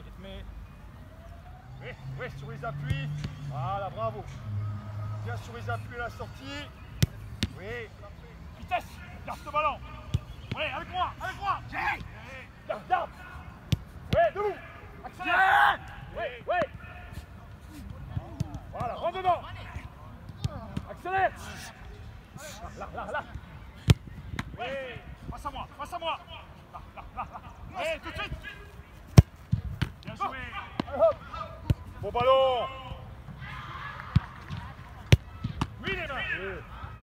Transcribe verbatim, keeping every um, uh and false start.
rythmé. Oui, oui, sur les appuis. Voilà, bravo. Bien sur les appuis à la sortie. Oui. Vitesse. Garde ce ballon. Oui, avec moi, avec moi. Oui. Garde, garde. Oui, debout. Accélère. Oui, oui. Voilà, rentre dedans. Accélère. Là, là, là, là. Oui. Face à moi, face à moi. Là, là, là, là. Oui, tout de suite. Bien joué. Bon ballon.